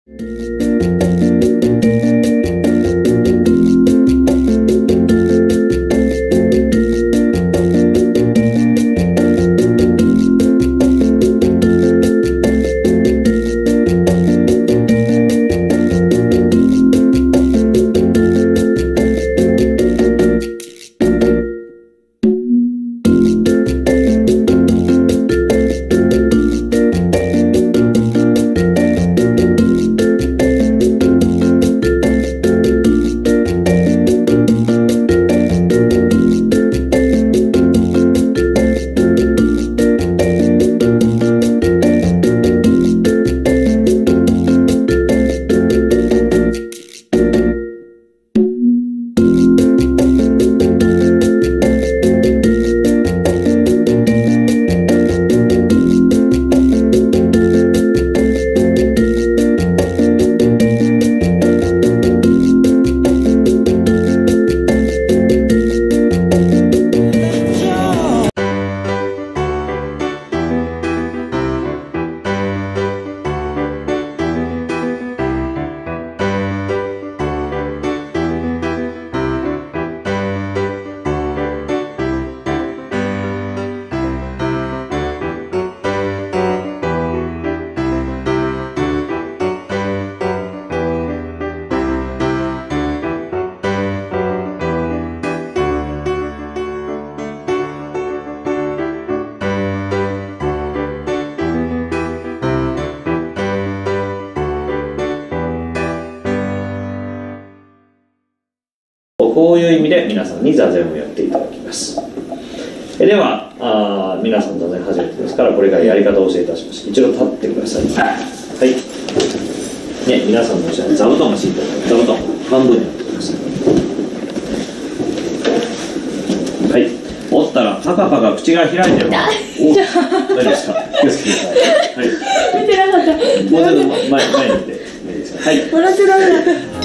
こういう意味で皆さんに座禅をやっていただきます。では皆さん座禅初めてですから、これからやり方を教えいたします。一度立ってください。はい、ね、皆さんの後ろに座布団が敷いてあるので、座布団半分になってください。はい、折ったらパカパカ口が開いてる。お、大丈夫ですか？気をつけてください。はい、 見てなかった。 もうちょっと前に出ていいですか？はい、 笑ってダメだ。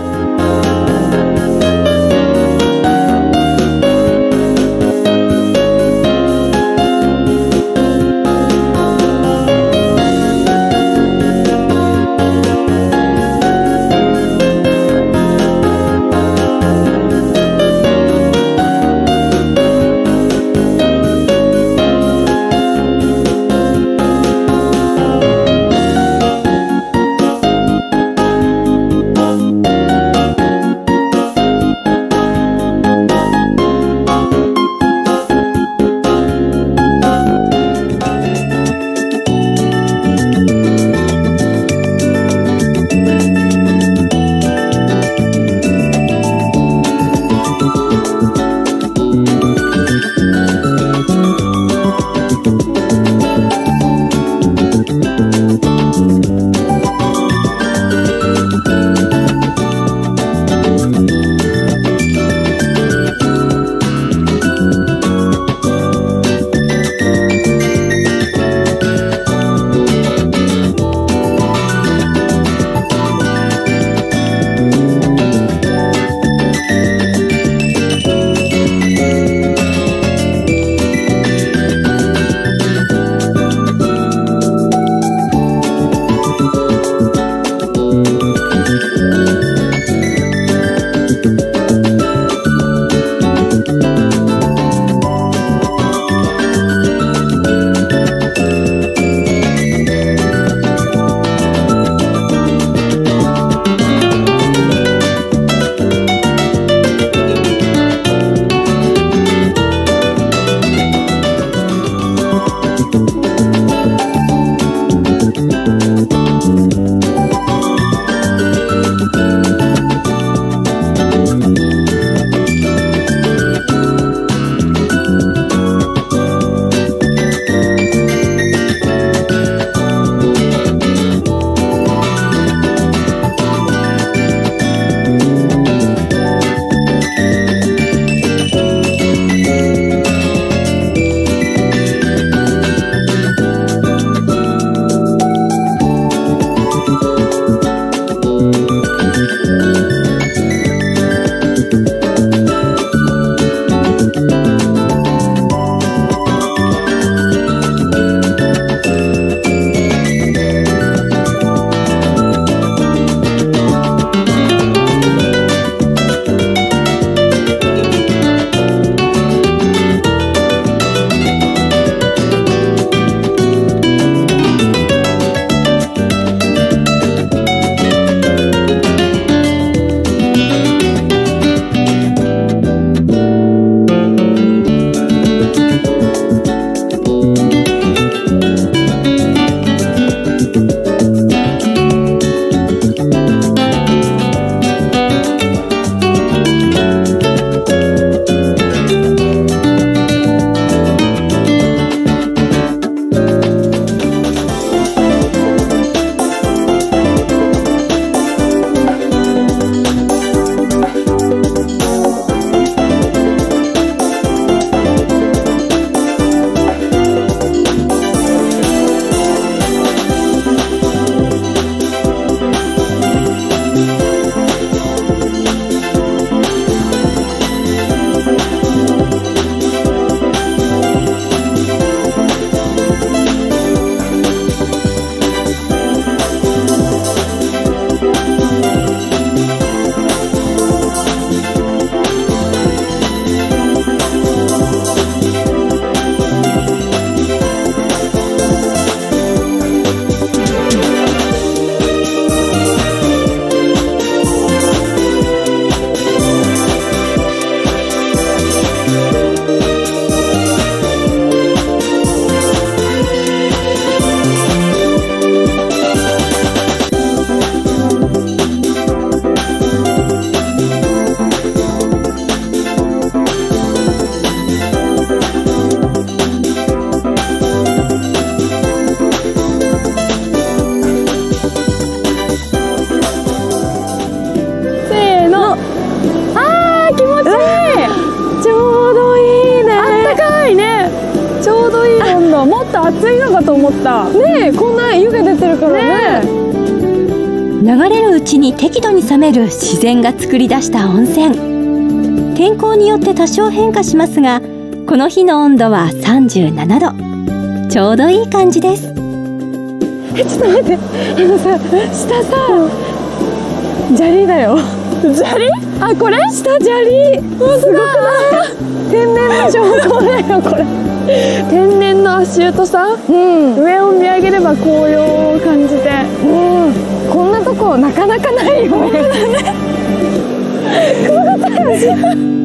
暑いのかと思った。ねえ、こんな湯気出てるからね。 流れるうちに適度に冷める自然が作り出した温泉。天候によって多少変化しますが、この日の温度は37度。ちょうどいい感じです。 ちょっと待って、さ、下さ、砂利だよ。砂利？あ、これ？下砂利。すごくない？天然の証拠だよ、これ。天然の足湯とさ、上を見上げれば紅葉を感じて、こんなとこなかなかないよね。